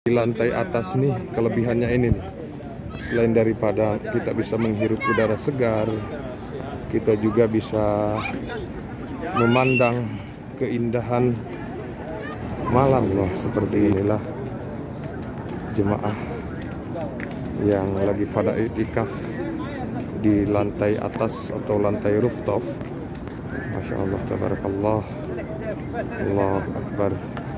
Di lantai atas nih kelebihannya ini nih. Selain daripada kita bisa menghirup udara segar, kita juga bisa memandang keindahan malam loh. Seperti inilah jemaah yang lagi pada iktikaf di lantai atas atau lantai rooftop. Masya Allah, tabarakallah, Allahu Akbar.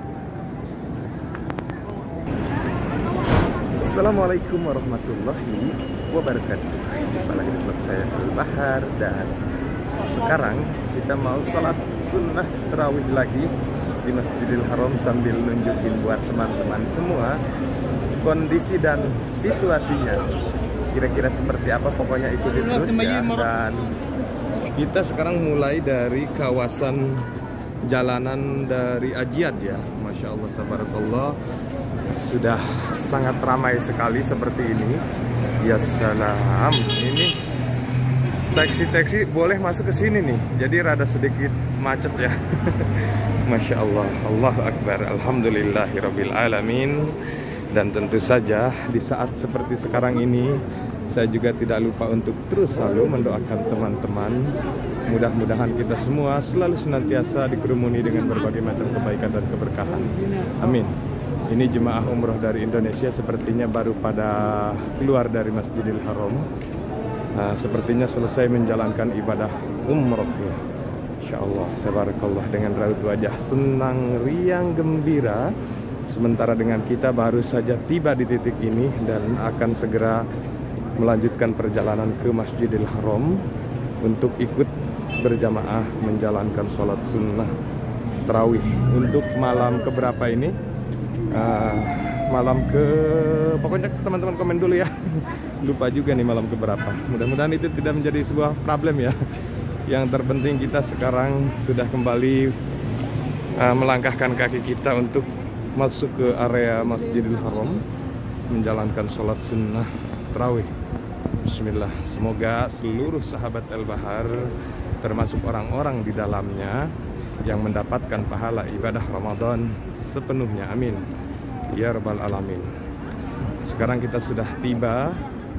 Assalamualaikum warahmatullahi wabarakatuh. Jumpa lagi di vlog saya Al-Bahar, dan sekarang kita mau sholat sunnah tarawih lagi di Masjidil Haram sambil nunjukin buat teman-teman semua kondisi dan situasinya kira-kira seperti apa. Pokoknya ikuti terus ya. Dan kita sekarang mulai dari kawasan jalanan dari Ajiat ya. Masya Allah, tabarakallah, sudah sangat ramai sekali seperti ini. Ya salam, ini taksi-taksi boleh masuk ke sini nih, jadi rada sedikit macet ya. Masya Allah, Allahu Akbar, Alhamdulillahirabbil alamin. Dan tentu saja di saat seperti sekarang ini, saya juga tidak lupa untuk terus selalu mendoakan teman-teman. Mudah-mudahan kita semua selalu senantiasa dikerumuni dengan berbagai macam kebaikan dan keberkahan. Amin. Ini jemaah umroh dari Indonesia sepertinya baru pada keluar dari Masjidil Haram. Sepertinya selesai menjalankan ibadah umroh. Insya Allah, tabarakallah, dengan raut wajah senang, riang, gembira. Sementara dengan kita baru saja tiba di titik ini dan akan segera melanjutkan perjalanan ke Masjidil Haram untuk ikut berjamaah menjalankan sholat sunnah tarawih. Untuk malam keberapa ini? Malam ke, pokoknya teman-teman komen dulu ya. Lupa juga nih malam keberapa. Mudah-mudahan itu tidak menjadi sebuah problem ya. Yang terpenting kita sekarang sudah kembali melangkahkan kaki kita untuk masuk ke area Masjidil Haram menjalankan sholat sunnah tarawih. Bismillah. Semoga seluruh sahabat Al-Bahar termasuk orang-orang di dalamnya yang mendapatkan pahala ibadah Ramadan sepenuhnya. Amin ya rabbal alamin. Sekarang kita sudah tiba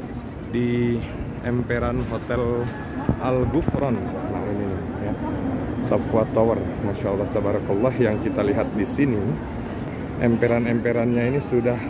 di emperan Hotel Al-Ghufran. Nah ini ya, Safwa Tower. Masya Allah, tabarakallah, yang kita lihat di sini emperan-emperannya ini sudah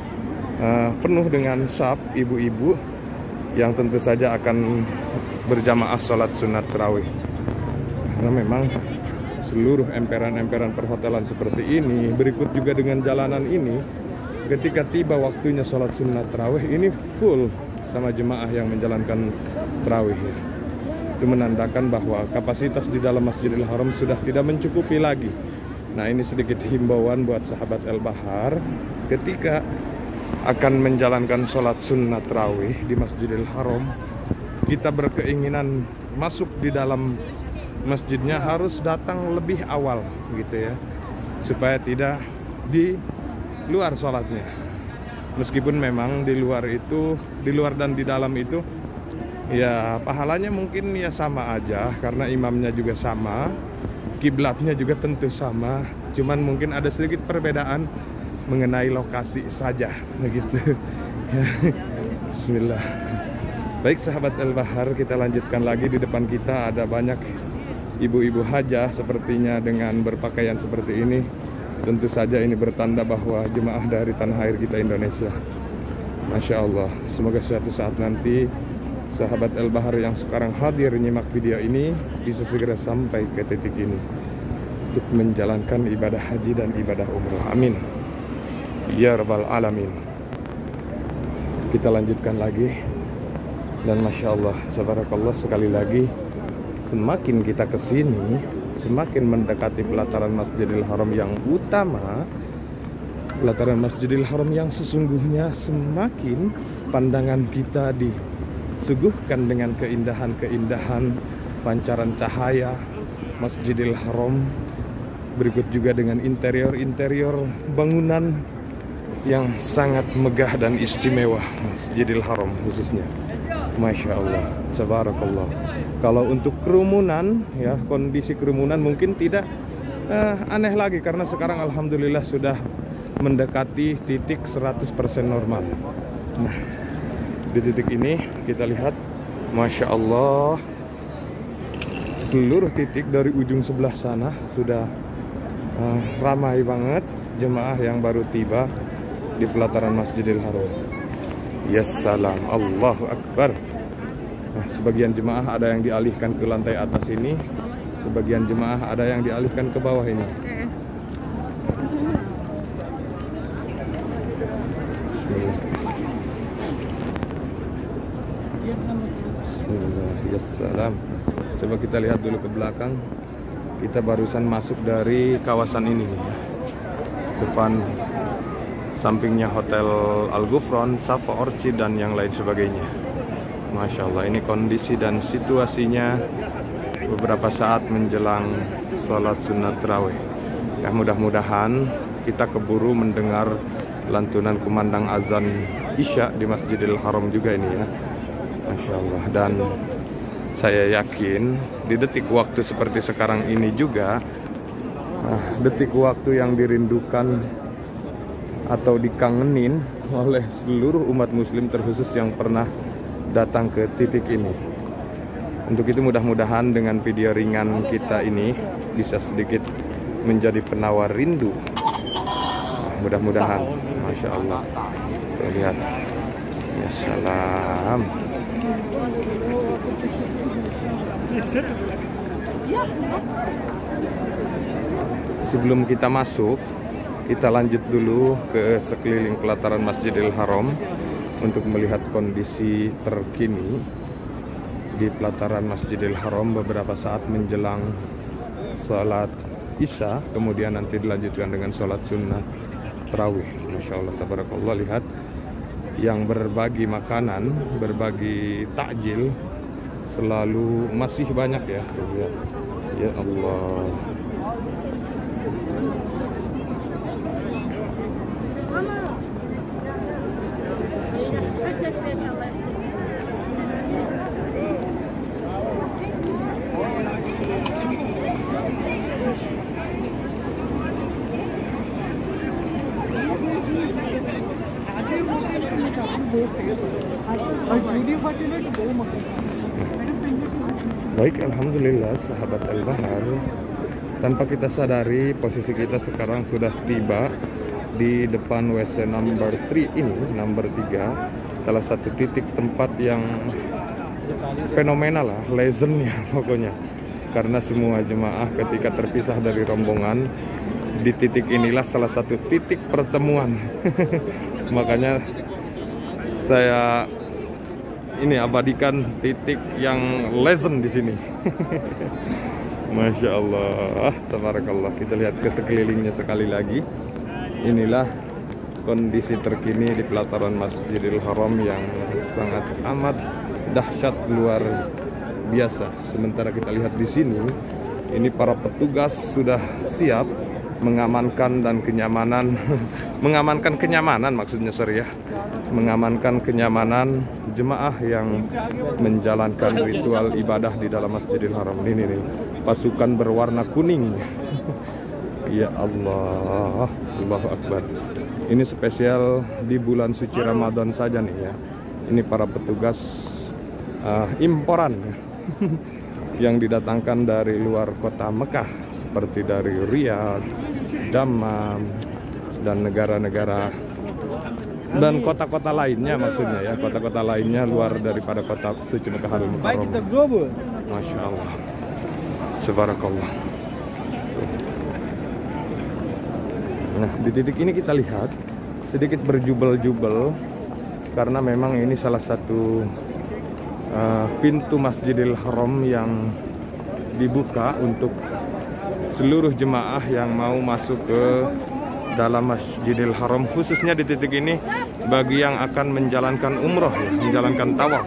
penuh dengan syaf ibu-ibu yang tentu saja akan berjamaah sholat sunat tarawih. Karena memang seluruh emperan-emperan perhotelan seperti ini, berikut juga dengan jalanan ini, ketika tiba waktunya sholat sunat tarawih ini full sama jemaah yang menjalankan tarawih. Itu menandakan bahwa kapasitas di dalam Masjidil Haram sudah tidak mencukupi lagi. Nah, ini sedikit himbauan buat sahabat Al-Bahar ketika akan menjalankan sholat sunnah tarawih di Masjidil Haram, kita berkeinginan masuk di dalam masjidnya harus datang lebih awal gitu ya, supaya tidak di luar sholatnya. Meskipun memang di luar itu, di luar dan di dalam itu ya pahalanya mungkin ya sama aja, karena imamnya juga sama, kiblatnya juga tentu sama, cuman mungkin ada sedikit perbedaan mengenai lokasi saja begitu. Bismillah. Baik sahabat Al-Bahar, kita lanjutkan lagi. Di depan kita ada banyak ibu-ibu hajah sepertinya dengan berpakaian seperti ini. Tentu saja ini bertanda bahwa jemaah dari tanah air kita Indonesia. Masya Allah. Semoga suatu saat nanti sahabat Al-Bahar yang sekarang hadir nyimak video ini bisa segera sampai ke titik ini untuk menjalankan ibadah haji dan ibadah umroh. Amin ya rabbal alamin. Kita lanjutkan lagi. Dan Masya Allah, tabarakallah, sekali lagi semakin kita kesini, semakin mendekati pelataran Masjidil Haram yang utama, pelataran Masjidil Haram yang sesungguhnya, semakin pandangan kita disuguhkan dengan keindahan-keindahan pancaran cahaya Masjidil Haram. Berikut juga dengan interior-interior bangunan yang sangat megah dan istimewa Masjidil Haram khususnya. Masya Allah, tabarakallah. Kalau untuk kerumunan ya, kondisi kerumunan mungkin tidak aneh lagi, karena sekarang alhamdulillah sudah mendekati titik 100% normal. Nah, di titik ini kita lihat, Masya Allah, seluruh titik dari ujung sebelah sana sudah ramai banget jemaah yang baru tiba di pelataran Masjidil Haram. Ya salam, Allahu Akbar. Nah, sebagian jemaah ada yang dialihkan ke lantai atas ini, sebagian jemaah ada yang dialihkan ke bawah ini. Bismillahirrahmanirrahim. Coba kita lihat dulu ke belakang. Kita barusan masuk dari kawasan ini nih. Depan sampingnya Hotel Al Ghufran, Safa Orchid dan yang lain sebagainya. Masya Allah, ini kondisi dan situasinya beberapa saat menjelang sholat sunat tarawih. Ya, mudah-mudahan kita keburu mendengar lantunan kumandang azan Isya di Masjidil Haram juga ini ya. Masya Allah. Dan saya yakin di detik waktu seperti sekarang ini juga, detik waktu yang dirindukan atau dikangenin oleh seluruh umat muslim, terkhusus yang pernah datang ke titik ini. Untuk itu mudah-mudahan dengan video ringan kita ini bisa sedikit menjadi penawar rindu. Mudah-mudahan. Masya Allah. Kita lihat. Ya salam. Sebelum kita masuk, kita lanjut dulu ke sekeliling pelataran Masjidil Haram untuk melihat kondisi terkini di pelataran Masjidil Haram beberapa saat menjelang salat Isya, kemudian nanti dilanjutkan dengan salat sunnah tarawih. Masya Allah, tabarakallah. Lihat yang berbagi makanan, berbagi takjil selalu masih banyak ya. Lihat. Ya Allah. Baik, alhamdulillah sahabat Al-Bahar, tanpa kita sadari posisi kita sekarang sudah tiba di depan WC number 3 ini, number 3, salah satu titik tempat yang fenomenal lah, legendnya pokoknya. Karena semua jemaah ketika terpisah dari rombongan, di titik inilah salah satu titik pertemuan. Makanya saya ini abadikan titik yang legend di sini. Masya Allah, tabarakallah. Kita lihat ke sekelilingnya sekali lagi. Inilah kondisi terkini di pelataran Masjidil Haram yang sangat amat dahsyat, luar biasa. Sementara kita lihat di sini, ini para petugas sudah siap mengamankan dan kenyamanan, mengamankan kenyamanan maksudnya ya, mengamankan kenyamanan jemaah yang menjalankan ritual ibadah di dalam Masjidil Haram. Ini nih, pasukan berwarna kuning. Ya Allah, Allahu Akbar. Ini spesial di bulan suci Ramadan saja nih ya. Ini para petugas imporan yang didatangkan dari luar kota Mekah, seperti dari Riyadh, Dammam, dan negara-negara dan kota-kota lainnya, maksudnya ya, kota-kota lainnya luar daripada kota suci Mekahul Mukarram. Masya Allah, subhanakallah. Nah, di titik ini kita lihat sedikit berjubel-jubel karena memang ini salah satu pintu Masjidil Haram yang dibuka untuk seluruh jemaah yang mau masuk ke dalam Masjidil Haram, khususnya di titik ini bagi yang akan menjalankan umroh ya, menjalankan tawaf.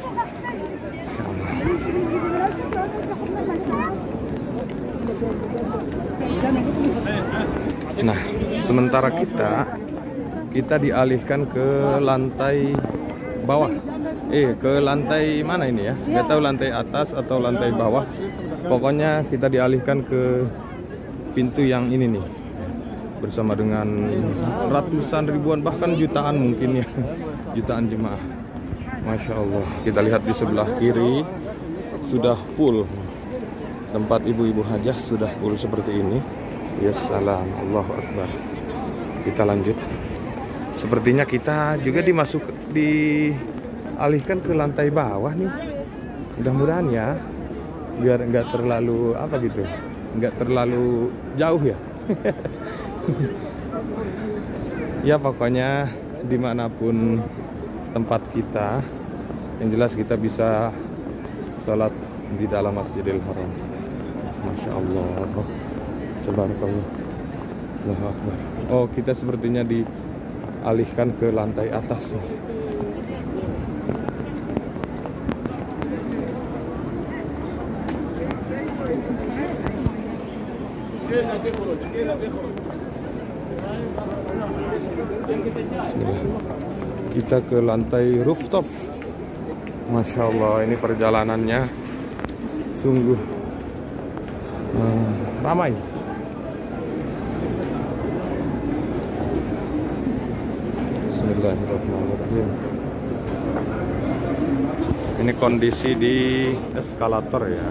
Nah, sementara kita dialihkan ke lantai bawah. Ke lantai mana ini ya? Nggak tahu lantai atas atau lantai bawah. Pokoknya kita dialihkan ke pintu yang ini nih. bersama dengan ratusan ribuan bahkan jutaan mungkin ya, jutaan jemaah. Masya Allah. Kita lihat di sebelah kiri sudah full, tempat ibu-ibu hajah sudah full seperti ini. Ya salam, Allahu Akbar. Kita lanjut. Sepertinya kita juga dialihkan ke lantai bawah nih. Mudah-mudahan ya, biar nggak terlalu apa gitu, nggak terlalu jauh ya. Ya pokoknya dimanapun tempat kita, yang jelas kita bisa sholat di dalam Masjidil Haram. Masya Allah. Subhanakallah. Allahu Akbar. Oh, kita sepertinya dialihkan ke lantai atas nih. Bismillah. Kita ke lantai rooftop. Masya Allah, ini perjalanannya sungguh ramai. Bismillahirrahmanirrahim. Ini kondisi di eskalator ya.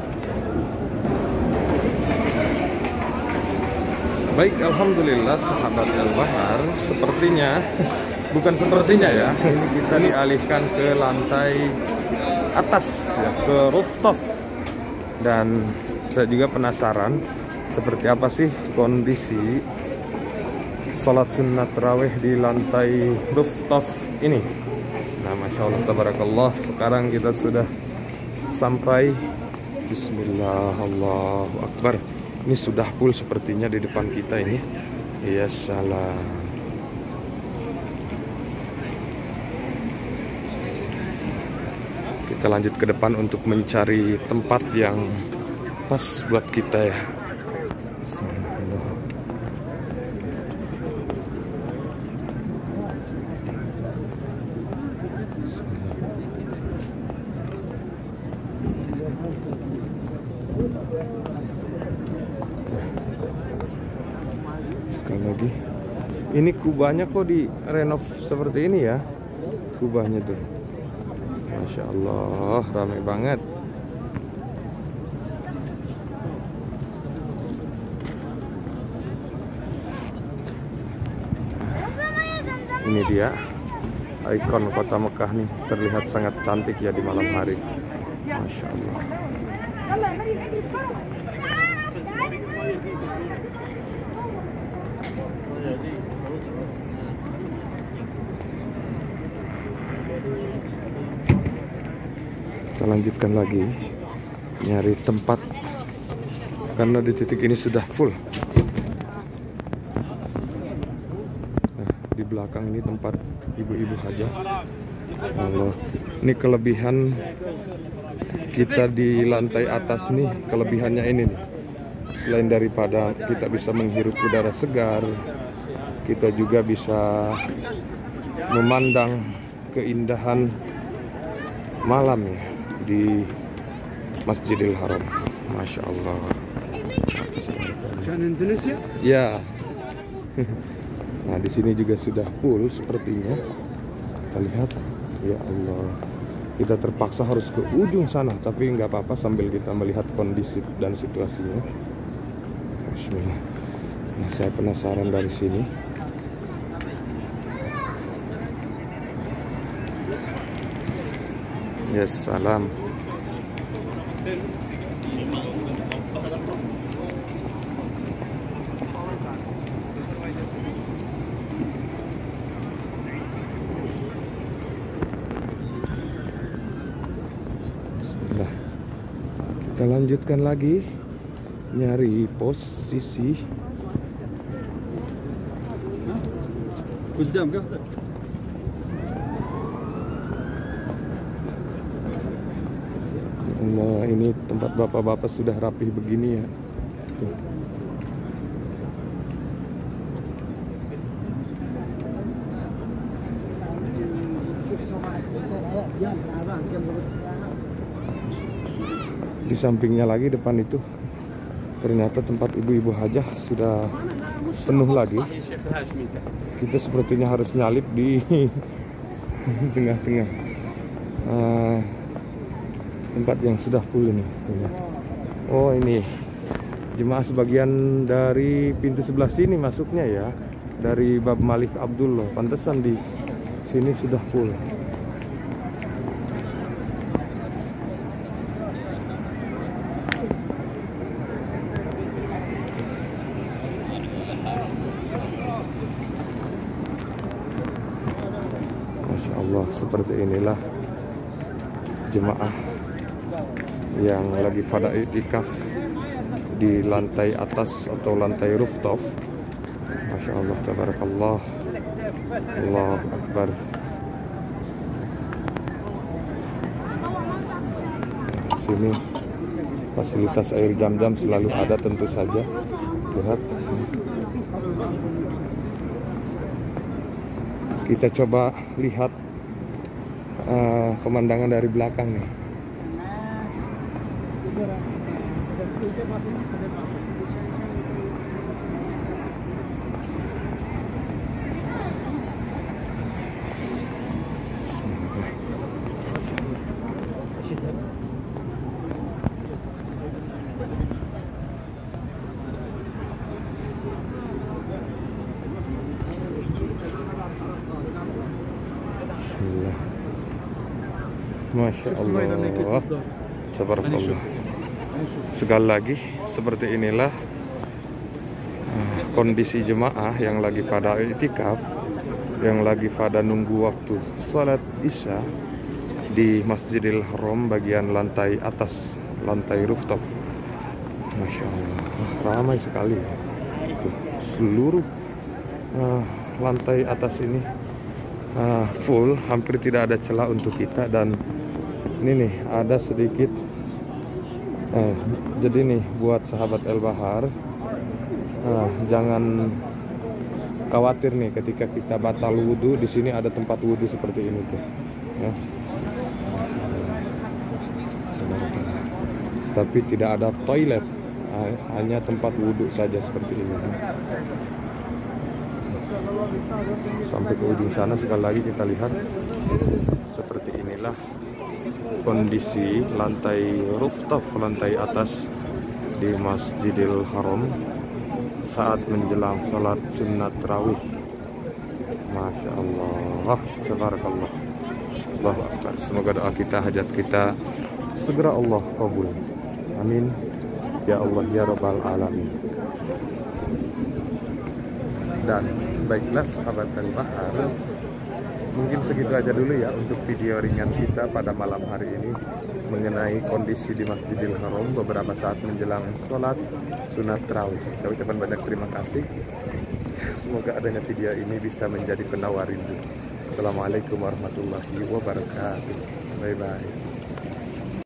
Baik, alhamdulillah sahabat Al-Bahar, sepertinya bukan sepertinya ya, ini kita dialihkan ke lantai atas ya, ke rooftop. Dan saya juga penasaran seperti apa sih kondisi sholat sunnah tarawih di lantai rooftop ini. Nah, Masya Allah, tabarakallah, sekarang kita sudah sampai. Bismillah, Allahu Akbar. Ini sudah full sepertinya di depan kita ini. Ya salam. Kita lanjut ke depan untuk mencari tempat yang pas buat kita ya. Bismillah. Sekali lagi, ini kubahnya kok direnov seperti ini ya, kubahnya tuh. Masya Allah, ramai banget. Ini dia ikon kota Mekah nih, terlihat sangat cantik ya di malam hari. Masya Allah. Kita lanjutkan lagi nyari tempat karena di titik ini sudah full. Nah, di belakang ini tempat ibu-ibu hajah. Allah, ini kelebihan kita di lantai atas nih, kelebihannya ini nih. Selain daripada kita bisa menghirup udara segar, kita juga bisa memandang keindahan malam ya di Masjidil Haram. Masya Allah. Indonesia? Ya. Nah, di sini juga sudah full sepertinya. Kita lihat. Ya Allah. Kita terpaksa harus ke ujung sana, tapi nggak apa-apa sambil kita melihat kondisi dan situasinya. Bismillah. Nah, saya penasaran dari sini. Yes, salam. Bismillah. Kita lanjutkan lagi nyari posisi. Kejam kan? Allah, ini tempat bapak-bapak sudah rapih begini ya. Tuh. Di sampingnya lagi depan itu Ternyata tempat ibu-ibu hajah sudah penuh lagi. Kita sepertinya harus nyalip di tengah-tengah tempat yang sudah full ini. Oh, ini jemaah sebagian dari pintu sebelah sini masuknya ya, dari Bab Malik Abdullah. Pantesan di sini sudah full. Masya Allah, seperti inilah jemaah yang lagi pada iktikaf di lantai atas atau lantai rooftop. Masya Allah, tabarakallah, Allahu Akbar. Sini fasilitas air jam-jam selalu ada tentu saja. Lihat, kita coba lihat pemandangan dari belakang nih. Bismillah. Masya Allah, subhanallah. Sekali lagi, seperti inilah kondisi jemaah yang lagi pada iktikaf, yang lagi pada nunggu waktu salat isya di Masjidil Haram bagian lantai atas, lantai rooftop. Masya Allah, ramai sekali. Tuh, seluruh lantai atas ini full, hampir tidak ada celah untuk kita. Dan ini nih ada sedikit jadi nih buat sahabat El Bahar, jangan khawatir nih ketika kita batal wudhu. Di sini ada tempat wudhu seperti ini tuh ya. Tapi tidak ada toilet, hanya tempat wudhu saja seperti ini. Sampai ke ujung sana sekali lagi kita lihat. Seperti inilah kondisi lantai rooftop, lantai atas di Masjidil Haram saat menjelang sholat sunnat tarawih. Masya Allah, tabarakallah, Allahu Akbar. Semoga doa kita, hajat kita segera Allah kabul. Amin ya Allah ya Rabbal Alamin. Dan baiklah sahabat El Bahar, mungkin segitu aja dulu ya untuk video ringan kita pada malam hari ini mengenai kondisi di Masjidil Haram beberapa saat menjelang sholat sunat tarawih. Saya ucapkan banyak terima kasih. Semoga adanya video ini bisa menjadi penawar rindu. Assalamualaikum warahmatullahi wabarakatuh. Bye bye.